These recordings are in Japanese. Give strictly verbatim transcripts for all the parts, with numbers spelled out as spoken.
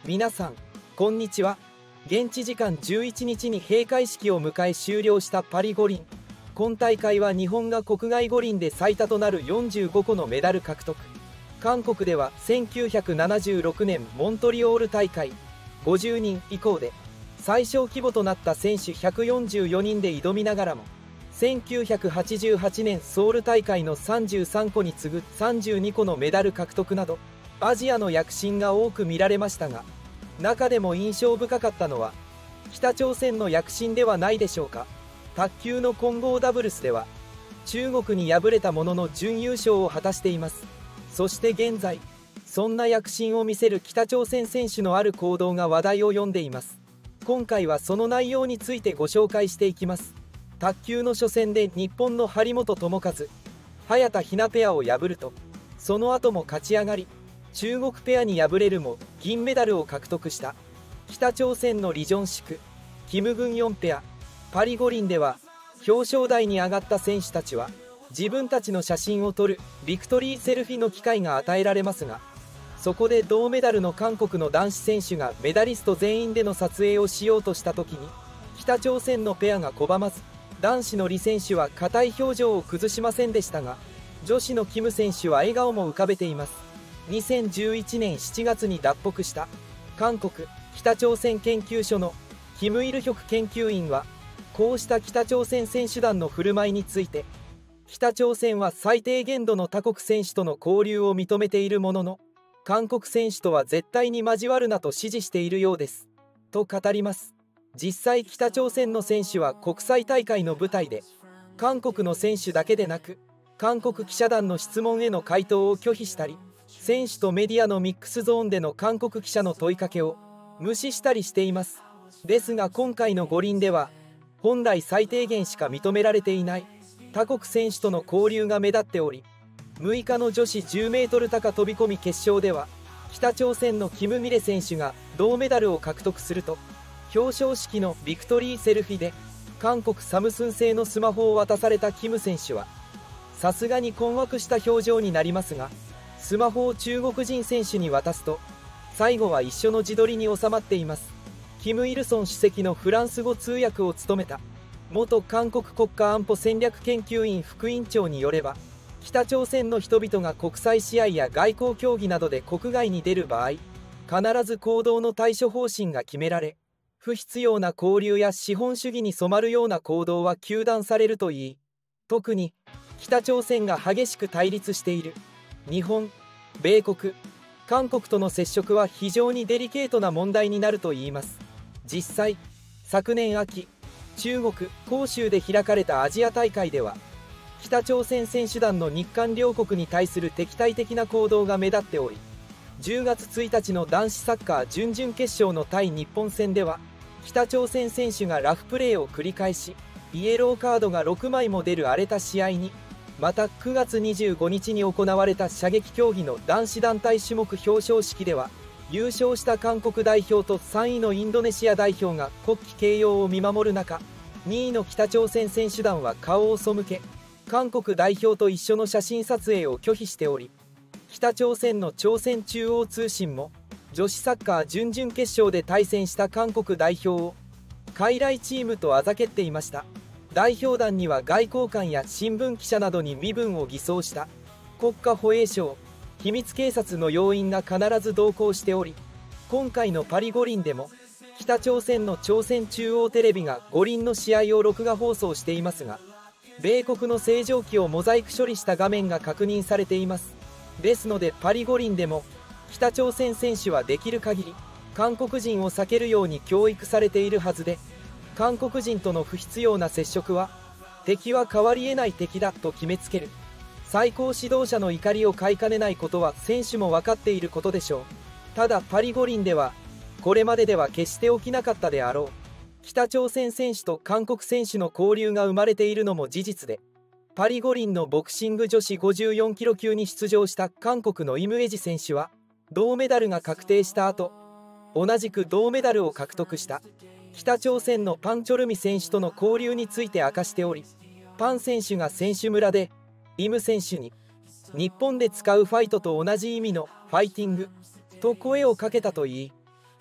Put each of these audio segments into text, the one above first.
皆さんこんにちは。現地時間じゅういちにちに閉会式を迎え終了したパリ五輪。今大会は日本が国外五輪で最多となるよんじゅうごこのメダル獲得。韓国ではせんきゅうひゃくななじゅうろくねんモントリオール大会ごじゅうにん以降で最小規模となった選手ひゃくよんじゅうよにんで挑みながらも、せんきゅうひゃくはちじゅうはちねんソウル大会のさんじゅうさんこに次ぐさんじゅうにこのメダル獲得などアジアの躍進が多く見られましたが、中でも印象深かったのは北朝鮮の躍進ではないでしょうか。卓球の混合ダブルスでは中国に敗れたものの準優勝を果たしています。そして現在そんな躍進を見せる北朝鮮選手のある行動が話題を呼んでいます。今回はその内容についてご紹介していきます。卓球の初戦で日本の張本智和早田ひなペアを破ると、その後も勝ち上がり中国ペアに敗れるも銀メダルを獲得した北朝鮮のリ・ジョンシクキム・グンヨンペア。パリ五輪では表彰台に上がった選手たちは自分たちの写真を撮るビクトリーセルフィの機会が与えられますが、そこで銅メダルの韓国の男子選手がメダリスト全員での撮影をしようとした時に北朝鮮のペアが拒まず、男子のリ選手は硬い表情を崩しませんでしたが、女子のキム選手は笑顔も浮かべています。にせんじゅういちねんしちがつに脱北した韓国北朝鮮研究所のキム・イルヒョク研究員は、こうした北朝鮮選手団の振る舞いについて、北朝鮮は最低限度の他国選手との交流を認めているものの、韓国選手とは絶対に交わるなと指示しているようですと語ります。実際北朝鮮の選手は国際大会の舞台で韓国の選手だけでなく韓国記者団の質問への回答を拒否したり、選手とメディアのミックスゾーンでの韓国記者の問いかけを無視したりしています。ですが今回の五輪では本来最低限しか認められていない他国選手との交流が目立っており、むいかの女子じゅうメートル高飛び込み決勝では北朝鮮のキム・ミレ選手が銅メダルを獲得すると、表彰式のビクトリーセルフィで韓国サムスン製のスマホを渡されたキム選手はさすがに困惑した表情になりますが、スマホを中国人選手に渡すと最後は一緒の自撮りに収まっています。キム・イルソン主席のフランス語通訳を務めた元韓国国家安保戦略研究院副委員長によれば、北朝鮮の人々が国際試合や外交協議などで国外に出る場合、必ず行動の対処方針が決められ、不必要な交流や資本主義に染まるような行動は糾弾されるといい、特に北朝鮮が激しく対立している日本、米国、韓国との接触は非常にデリケートな問題になるといいます。実際、昨年秋、中国・広州で開かれたアジア大会では、北朝鮮選手団の日韓両国に対する敵対的な行動が目立っており、じゅうがつついたちの男子サッカー準々決勝の対日本戦では、北朝鮮選手がラフプレーを繰り返し、イエローカードがろくまいも出る荒れた試合に、またくがつにじゅうごにちに行われた射撃競技の男子団体種目表彰式では、優勝した韓国代表とさんいのインドネシア代表が国旗掲揚を見守る中、にいの北朝鮮選手団は顔を背け、韓国代表と一緒の写真撮影を拒否しており、北朝鮮の朝鮮中央通信も女子サッカー準々決勝で対戦した韓国代表を傀儡チームとあざけっていました。代表団には外交官や新聞記者などに身分を偽装した国家保衛省、秘密警察の要員が必ず同行しており、今回のパリ五輪でも北朝鮮の朝鮮中央テレビが五輪の試合を録画放送していますが、米国の星条旗をモザイク処理した画面が確認されています。ですのでパリ五輪でも北朝鮮選手はできる限り韓国人を避けるように教育されているはずで、韓国人との不必要な接触は敵は変わり得ない敵だと決めつける最高指導者の怒りを買いかねないことは選手も分かっていることでしょう。ただパリ五輪ではこれまででは決して起きなかったであろう北朝鮮選手と韓国選手の交流が生まれているのも事実で、パリ五輪のボクシング女子ごじゅうよんキロ級に出場した韓国のイム・エジ選手は銅メダルが確定した後、同じく銅メダルを獲得した北朝鮮のパン・チョルミ選手との交流について明かしており、パン選手が選手村でイム選手に日本で使うファイトと同じ意味のファイティングと声をかけたといい、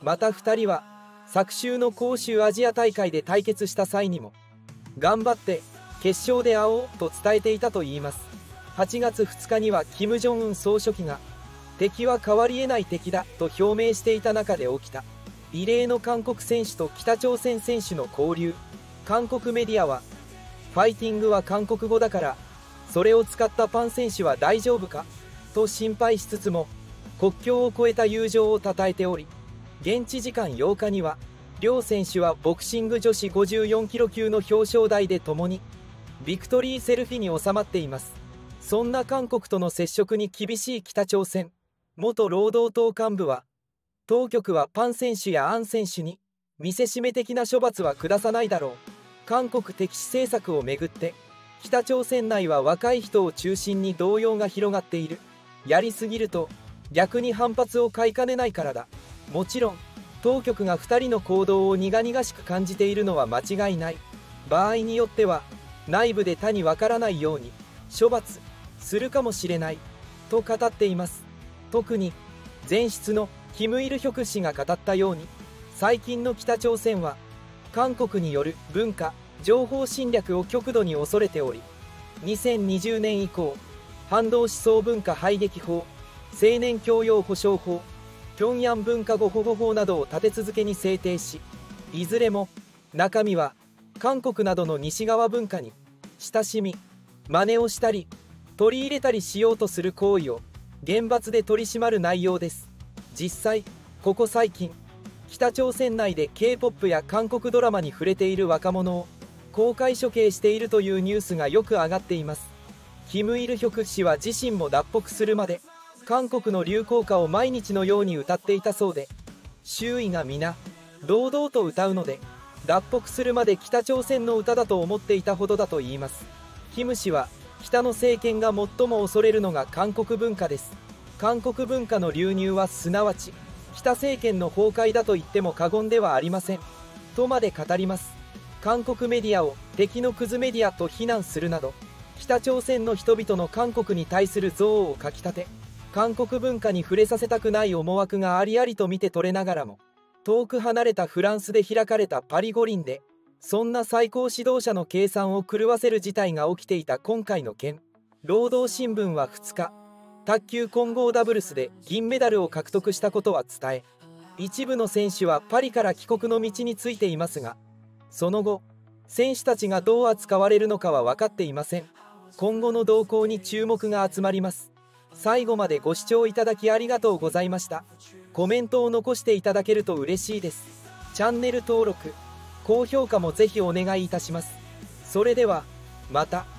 またふたりは昨週の杭州アジア大会で対決した際にも頑張って決勝で会おうと伝えていたといいます。はちがつふつかには金正恩総書記が敵は変わりえない敵だと表明していた中で起きた異例の韓国選手と北朝鮮選手の交流。韓国メディアはファイティングは韓国語だからそれを使ったパン選手は大丈夫かと心配しつつも国境を越えた友情をたたえており、現地時間ようかには両選手はボクシング女子ごじゅうよんキロ級の表彰台で共にビクトリーセルフィに収まっています。そんな韓国との接触に厳しい北朝鮮、元労働党幹部は当局はパン選手やアン選手に見せしめ的な処罰は下さないだろう。韓国敵視政策をめぐって北朝鮮内は若い人を中心に動揺が広がっている。やりすぎると逆に反発を買いかねないからだ。もちろん当局がふたりの行動を苦々しく感じているのは間違いない。場合によっては内部で他に分からないように処罰するかもしれないと語っています。特に前室のキム・イルヒョク氏が語ったように最近の北朝鮮は韓国による文化情報侵略を極度に恐れており、にせんにじゅうねん以降反動思想文化排撃法、青年教養保障法、平壌文化語保護法などを立て続けに制定し、いずれも中身は韓国などの西側文化に親しみ真似をしたり取り入れたりしようとする行為を厳罰で取り締まる内容です。実際ここ最近北朝鮮内で ケーポップ や韓国ドラマに触れている若者を公開処刑しているというニュースがよく上がっています。キム・イルヒョク氏は自身も脱北するまで韓国の流行歌を毎日のように歌っていたそうで、周囲が皆堂々と歌うので脱北するまで北朝鮮の歌だと思っていたほどだといいます。キム氏は北の政権が最も恐れるのが韓国文化です。韓国文化の流入はすなわち北政権の崩壊だと言っても過言ではありませんとまで語ります。韓国メディアを敵のクズメディアと非難するなど北朝鮮の人々の韓国に対する憎悪をかきたて、韓国文化に触れさせたくない思惑がありありと見て取れながらも、遠く離れたフランスで開かれたパリ五輪でそんな最高指導者の計算を狂わせる事態が起きていた今回の件。労働新聞はふつか、卓球混合ダブルスで銀メダルを獲得したことは伝え、一部の選手はパリから帰国の道についていますが、その後選手たちがどう扱われるのかは分かっていません。今後の動向に注目が集まります。最後までご視聴いただきありがとうございました。コメントを残していただけると嬉しいです。チャンネル登録高評価もぜひお願いいたします。それではまた。